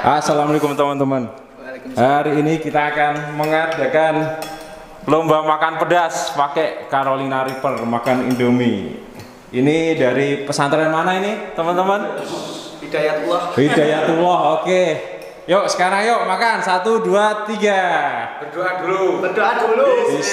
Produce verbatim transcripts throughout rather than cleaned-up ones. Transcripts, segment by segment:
Assalamualaikum teman-teman. Hari ini kita akan mengadakan lomba makan pedas pakai Carolina Reaper, makan Indomie. Ini dari pesantren mana ini teman-teman? Hidayatullah. Hidayatullah. Oke. Yuk sekarang yuk makan. Satu, dua, tiga. Berdoa dulu. Berdoa dulu.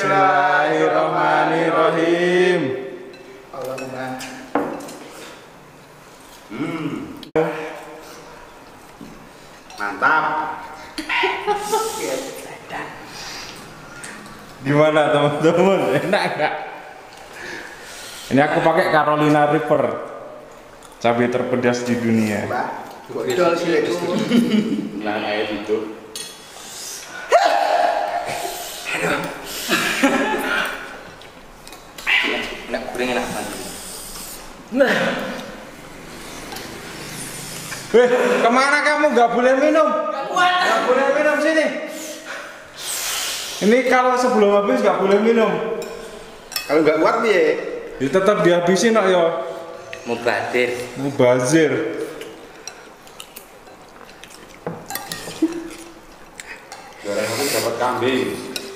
Bismillahirrahmanirrahim. Allahumma. Hmm. Mantap. Gimana teman-teman? Enak enggak? Ini aku pakai Carolina Reaper, cabai terpedas di dunia. Betul sih itu. Nah, kayak gitu. Nak goreng enak banget. Weh, kemana kamu? Gak boleh minum. Gak boleh minum sini. Ini kalau sebelum habis gak boleh minum. Kalau nggak kuat nih, Ya tetap dihabisin kok ya. Mubazir. Mubazir. goreng aku dapat kambing.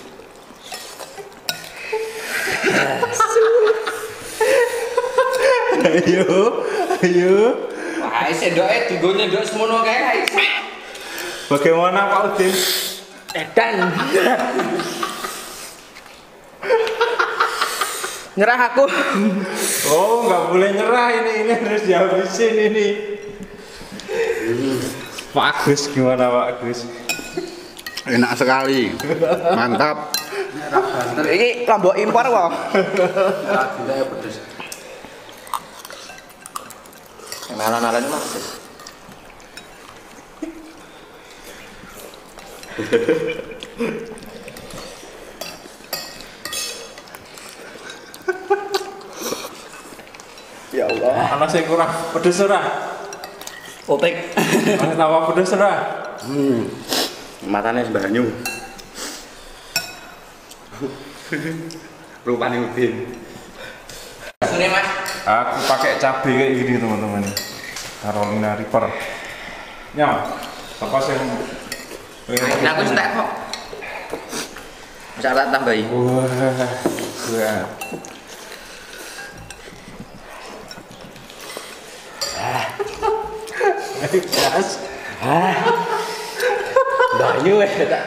Ayo, ayo. Wah, sendoke digo nyendok semono kae. Bagaimana Pak Udin? Edan. Nyerah aku. Oh, nggak boleh nyerah ini, ini harus dihabisin ini. Pak Agus gimana Pak Agus? Enak sekali. Mantap. Ini lombok impor kok. Rasanya pedes. Nalan-nalan Mas. Ya Allah. Anak saya kurang pedes ora? Otek. Anak tambah pedes ora? Hmm. Matanya banyu. Rupanya Udin. Sini Mas. Aku pakai cabai kayak gini teman-teman. Carolina Reaper. Ya, apa sih? Nah, aku cetak kok. Bisa tak tambahin. Wah, wah. Gas. Banyu weh tak.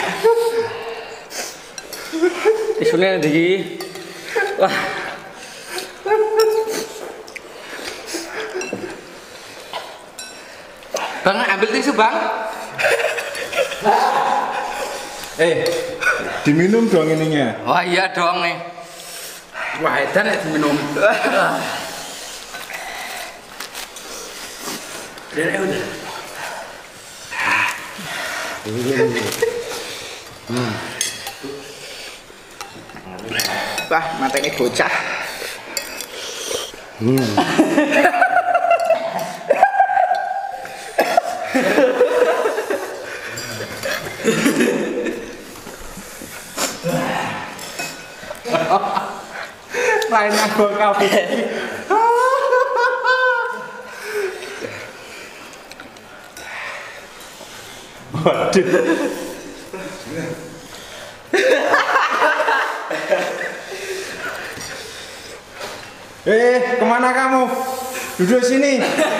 Tisune ndi? Wah. Bang, ambil tisu, Bang. Eh, diminum dong ininya. Wah, iya dong nih. Wah, edan ya diminum. Udah, udah. Hmm. Wah, matanya bocah. Hmm. Lainnya gua kafe. Waduh. Eh, kemana kamu? Duduk sini.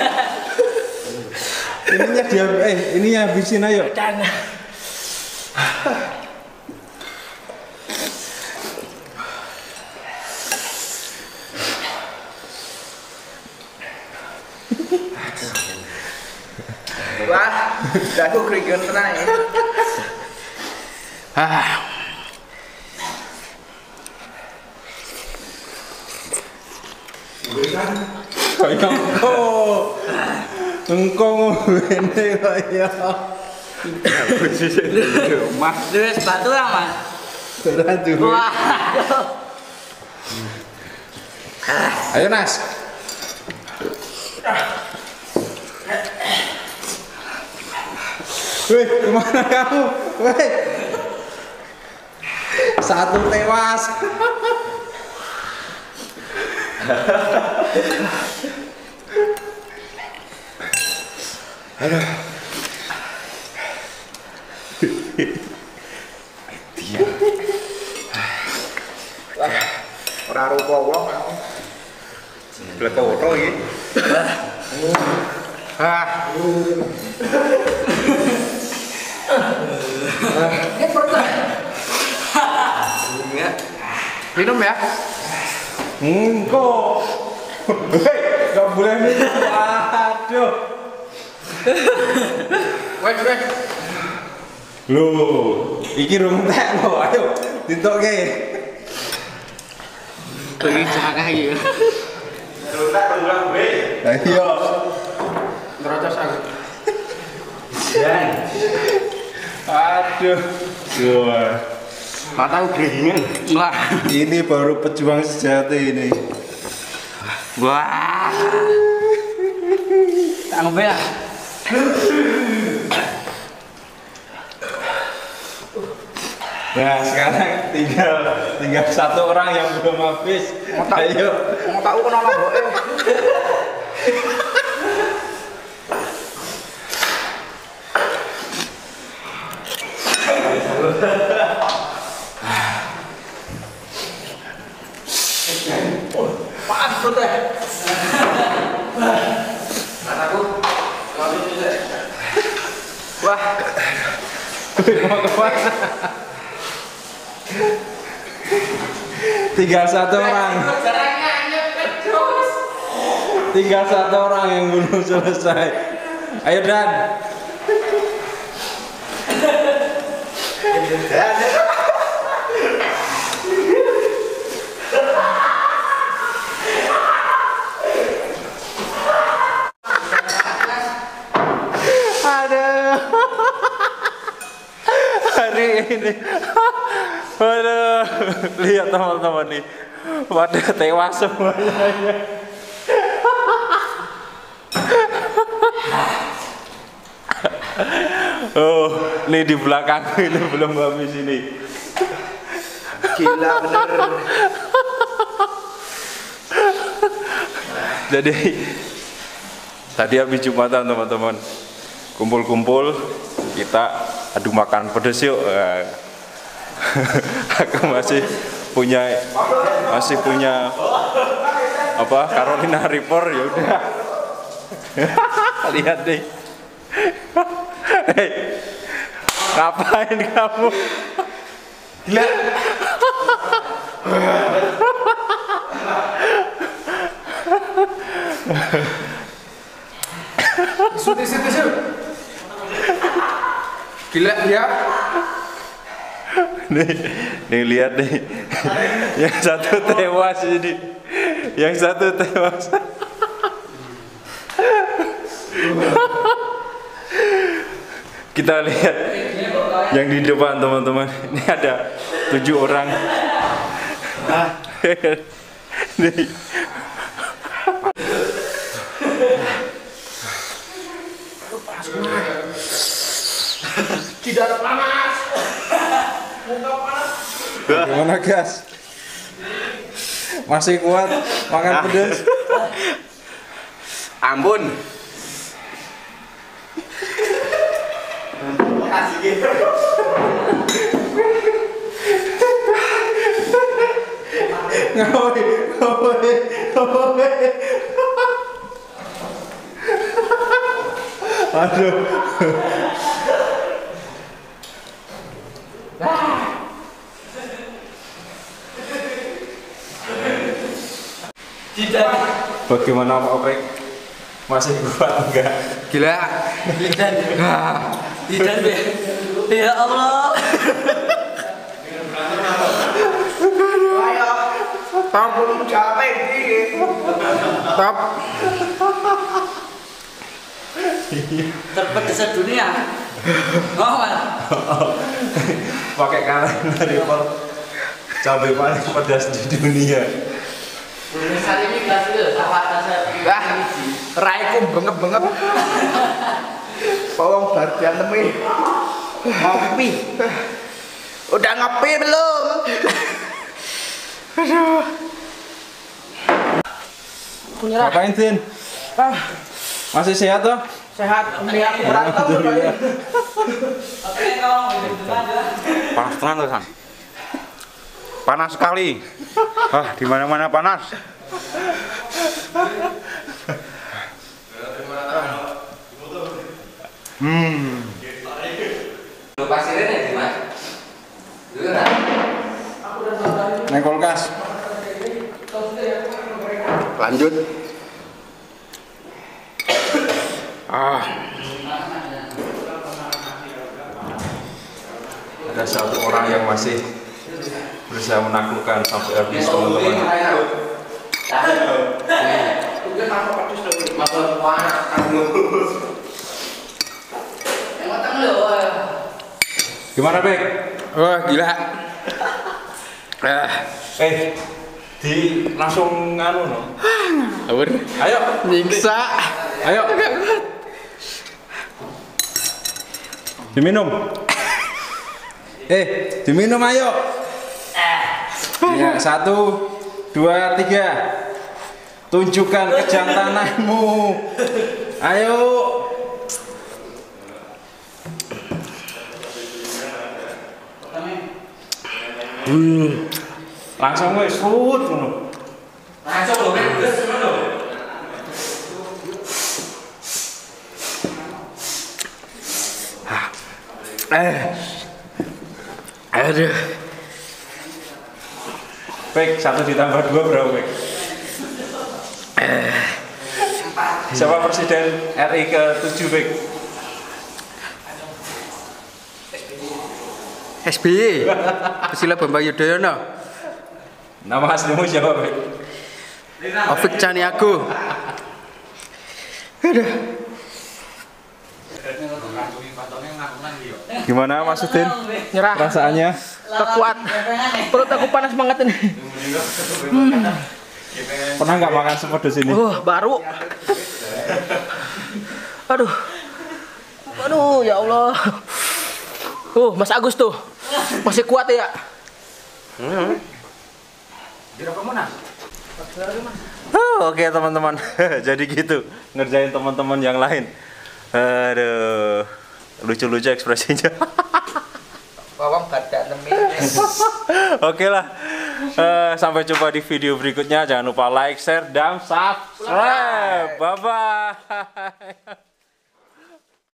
Ininya dia, eh, ininya habisin ayo. Wah, udah aku keringan tenang ya. Ah. Kayak engkau, engkau ngomongin kayak. Mas, wis batu lah, Mas. Aduh. Wah. Ayo Nas. Wih, kemana kamu? Wih. Satu tewas. Aduh. Ora rupa wong. Bleko iki. Ah. Ini perut. Minum ya. Engko. Hei, enggak boleh minum. Aduh. Wes wes. Loh, iki rung entek lho. Ayo ditokke. Iki cakah iki. Rung entek rung gue. Ayo. Ngerocos aku. Dan. Aduh. Wah. Mataku geringan. Wah, Ini baru pejuang sejati ini. wah. Tak ngombe ya. Nah, sekarang tinggal tinggal satu orang yang belum habis. Ayo. Ngotakku kena loboke. Panas perut ya. Mataku. Wah. Mau kemana? Tinggal satu orang. Tinggal satu orang yang belum selesai. Ayo Dan. Aduh. Hari ini. Aduh. Lihat teman-teman nih. Waduh, tewas semuanya. Oh, ini di belakang ini belum habis ini. Gila bener. Jadi tadi habis Jumatan teman-teman, kumpul-kumpul kita adu makan pedes yuk. Aku masih punya masih punya apa Carolina Reaper, ya udah. Lihat deh. Hei, ngapain kamu? Gila. Suti suti suti. Gila ya. Nih, nih lihat nih. Yang satu tewas ini. Yang satu tewas. Kita lihat yang di depan teman-teman. Ini ada tujuh orang. Nih. Tidak ada panas. Muka panas. Gimana guys? Masih kuat makan pedas? Ampun. Ngawi, ngawi, ngawi. Aduh. Tidak. Bagaimana Pak Opek? Masih kuat enggak? Gila. Tidak. Tidak deh. Ya Allah. Ayo. Tampung capek ini. Top. Terpedes dunia. Oh, pakai Carolina Reaper cabai paling pedas di dunia. Misal ini gas itu, sama saya. Wah, raiku bengep-bengep. Pawang bagian temi. Ngopi. Udah ngopi belum? Aduh. Ngapain Tin? Ah, Masih sehat toh? sehat. Ini aku berantem kali. Panas tenan tuh, San. Panas sekali. Ah, di mana-mana panas. Hmm. Lu pasirnya nih di mana? Dulu kan? Neng kulkas. Lanjut. Ah. Ada satu orang yang masih berusaha menaklukkan sampai habis, teman-teman. Gimana, Bek? Wah, gila. Ah, Eh, di langsung nganu no. Awur. Ayo, Nyiksa. ayo. Diminum. Eh, diminum ayo. Ya, satu, dua, tiga. Tunjukkan kejantananmu. Ayo. Hmm. Langsung wes surut ngono. Langsung lho, wis ngono. Eh. Aduh. Baik, satu ditambah dua berapa, Baik? Eh. Siapa Presiden R I ke tujuh, Baik? S B Y. Susilo Bambang Yudhoyono. Nama aslimu siapa, Baik? Ovik Caniago. Aduh. Gimana Mas Udin? Nyerah. Perasaannya? Kekuat. Perut aku panas banget ini. Hmm. Pernah nggak makan sepedes ini? Uh, baru. Aduh. Aduh, ya Allah. Uh, Mas Agus tuh. Masih kuat ya? Hmm. Oh, oke teman-teman. Jadi gitu ngerjain teman-teman yang lain. Aduh, lucu-lucu ekspresinya. Bawang badak nemin. Oke lah. Eh, sampai jumpa di video berikutnya. Jangan lupa like, share, dan subscribe. Bye bye.